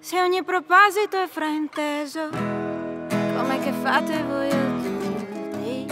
Se ogni proposito è frainteso, come che fate voi adulti?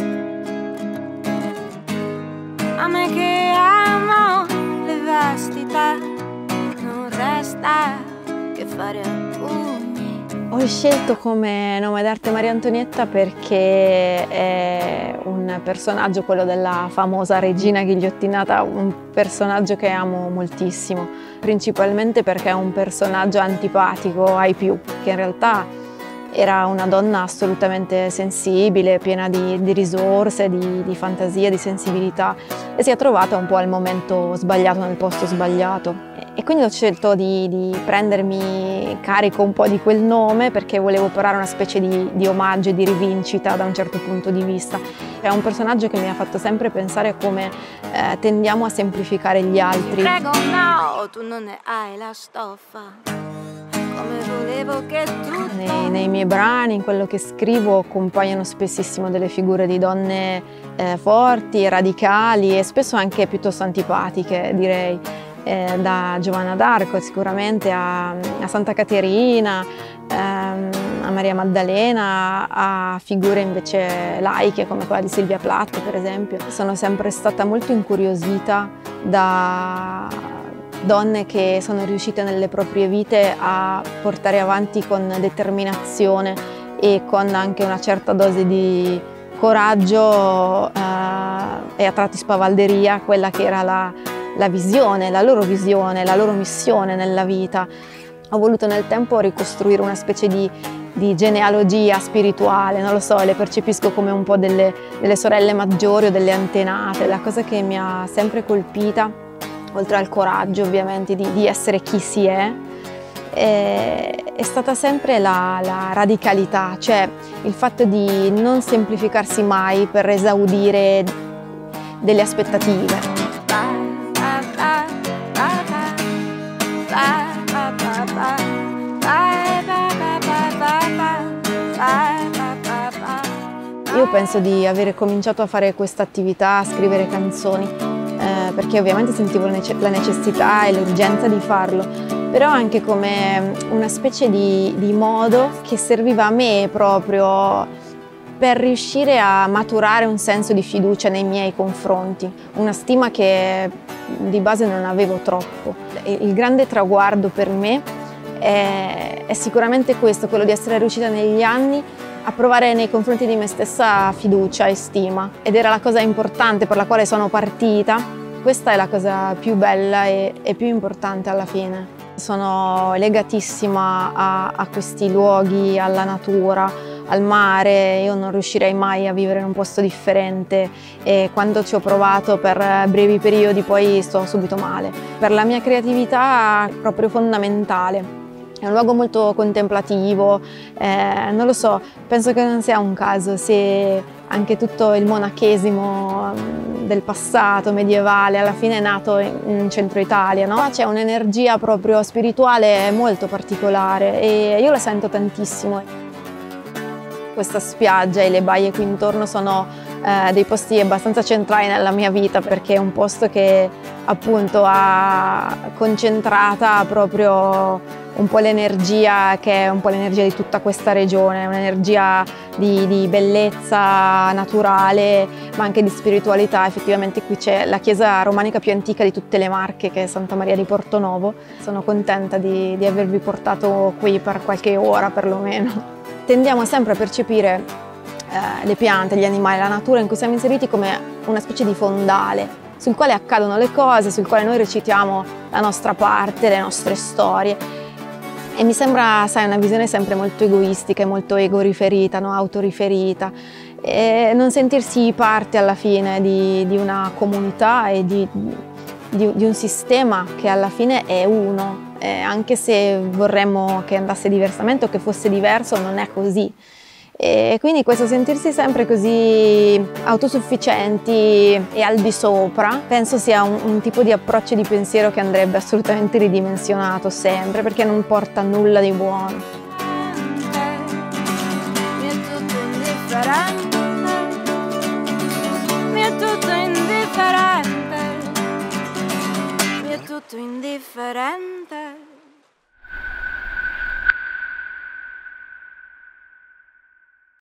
A me che amo le vastità, non resta che fare a pugni. Ho scelto come nome d'arte Maria Antonietta perché è un personaggio, quello della famosa regina ghigliottinata, un personaggio che amo moltissimo, principalmente perché è un personaggio antipatico ai più, che in realtà era una donna assolutamente sensibile, piena di risorse, di fantasia, di sensibilità, e si è trovata un po' al momento sbagliato, nel posto sbagliato. E quindi ho scelto di prendermi carico un po' di quel nome perché volevo portare una specie di omaggio e di rivincita da un certo punto di vista. È un personaggio che mi ha fatto sempre pensare come tendiamo a semplificare gli altri. Prego no, tu non ne hai la stoffa. Come volevo che tutto... Nei miei brani, in quello che scrivo, compaiono spessissimo delle figure di donne forti, radicali e spesso anche piuttosto antipatiche, direi. Da Giovanna d'Arco sicuramente a Santa Caterina, a Maria Maddalena, a figure invece laiche come quella di Silvia Plath per esempio. Sono sempre stata molto incuriosita da donne che sono riuscite nelle proprie vite a portare avanti con determinazione e con anche una certa dose di coraggio e a tratti spavalderia quella che era la visione, la loro missione nella vita. Ho voluto nel tempo ricostruire una specie di genealogia spirituale, non lo so, le percepisco come un po' delle sorelle maggiori o delle antenate. La cosa che mi ha sempre colpita, oltre al coraggio ovviamente di essere chi si è stata sempre la radicalità, cioè il fatto di non semplificarsi mai per esaudire delle aspettative. Io penso di aver cominciato a fare questa attività, a scrivere canzoni, perché ovviamente sentivo la necessità e l'urgenza di farlo, però anche come una specie di modo che serviva a me proprio per riuscire a maturare un senso di fiducia nei miei confronti, una stima che di base non avevo troppo. Il grande traguardo per me è sicuramente questo, quello di essere riuscita negli anni a provare nei confronti di me stessa fiducia e stima, ed era la cosa importante per la quale sono partita. Questa è la cosa più bella e più importante alla fine. Sono legatissima a questi luoghi, alla natura, al mare. Io non riuscirei mai a vivere in un posto differente e quando ci ho provato per brevi periodi poi sto subito male. Per la mia creatività è proprio fondamentale. È un luogo molto contemplativo, non lo so, penso che non sia un caso se anche tutto il monachesimo del passato medievale alla fine è nato in centro Italia, no? C'è un'energia proprio spirituale molto particolare e io la sento tantissimo. Questa spiaggia e le baie qui intorno sono dei posti abbastanza centrali nella mia vita perché è un posto che appunto ha concentrata proprio un po' l'energia che è un po' l'energia di tutta questa regione, un'energia di bellezza naturale ma anche di spiritualità. Effettivamente qui c'è la chiesa romanica più antica di tutte le Marche, che è Santa Maria di Portonovo. Sono contenta di avervi portato qui per qualche ora perlomeno. Tendiamo sempre a percepire le piante, gli animali, la natura in cui siamo inseriti come una specie di fondale sul quale accadono le cose, sul quale noi recitiamo la nostra parte, le nostre storie. E mi sembra, sai, una visione sempre molto egoistica e molto ego-riferita, no? Autoriferita. E non sentirsi parte alla fine di una comunità e di un sistema che alla fine è uno. Anche se vorremmo che andasse diversamente o che fosse diverso, non è così. E quindi questo sentirsi sempre così autosufficienti e al di sopra, penso sia un tipo di approccio di pensiero che andrebbe assolutamente ridimensionato sempre, perché non porta a nulla di buono. Mi è tutto indifferente, mi è tutto indifferente, mi è tutto indifferente.